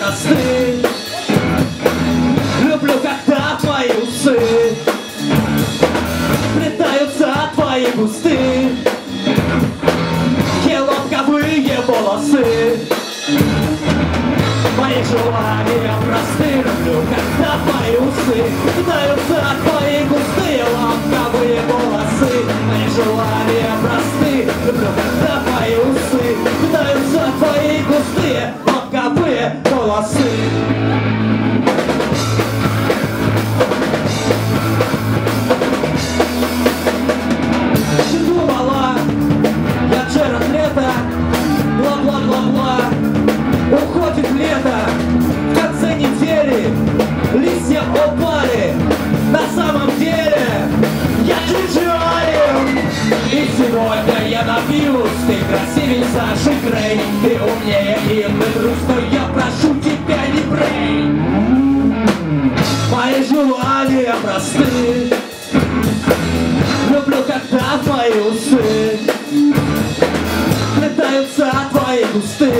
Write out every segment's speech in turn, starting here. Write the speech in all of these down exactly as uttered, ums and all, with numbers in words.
просты. Люблю, когда твои усы плетаются твои густы лобковые волосы. Мои желания просты. Люблю, когда твои усы плетаются твои густые лобковые волосы. Мои желания просты. Люблю, когда твои усы плетаются твои густые лобковые волосы. Бла-бла-бла-бла, уходит лето, в конце недели листья упали. На самом деле я джиджиарин, и сегодня я напьюсь. Ты красивей Саши Грей, ты умнее Инны Друз, но я прошу тебя, не брей. Мои желания просты. Люблю, когда твои усы плетаются твои густы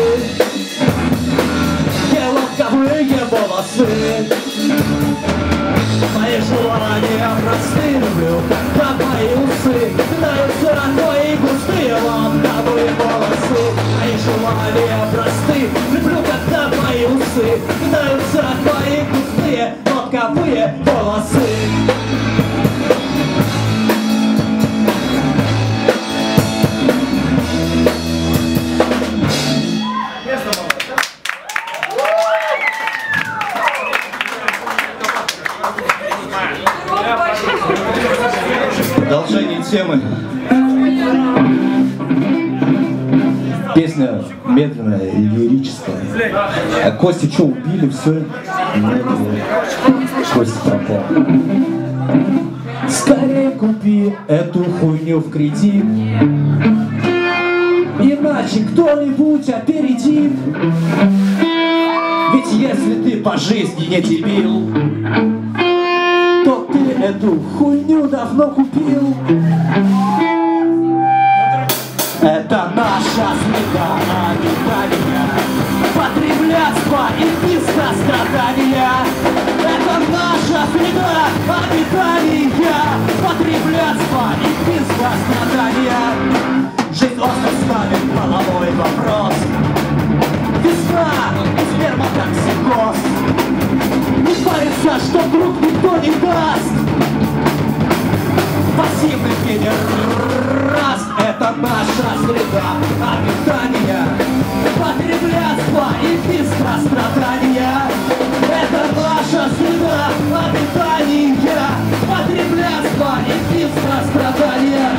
лобковые волосы. Мои желания просты. Люблю, когда твои усы плетаются твои густые лобковые волосы. Мои желания просты. Люблю, когда твои усы плетаются твои густые лобковые волосы. Продолжение темы. Песня медленная и лирическая. А Костя что, убили, все? Костя пропал. Скорее купи эту хуйню в кредит, иначе кто-нибудь опередит. Ведь если ты по жизни не дебил, то ты эту хуйню давно купил. Это наша среда обитания, потреблятство и писка страдания. Это наша среда обитания, потреблятство и писка страдания. Жизнь остро ставит половой вопрос. Весна и сперматоксикоз. Не парится, что вдруг никто не даст. Пассивный педераст. Это наша среда обитания, потреблятство и писка страдания. Это наша среда обитания, потреблятство и писка страдания.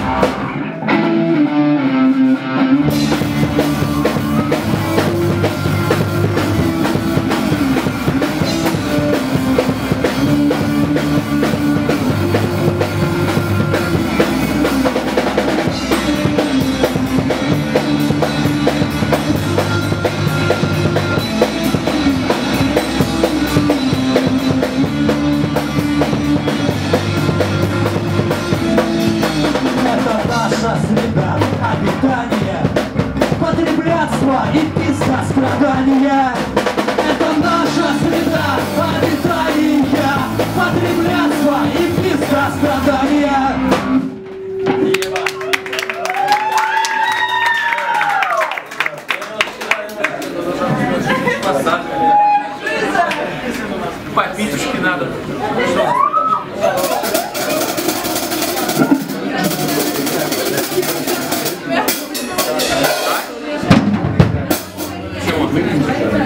И писка страдания. Это наша среда обитания, потреблятство и писка страдания. Попитушки надо. Чего?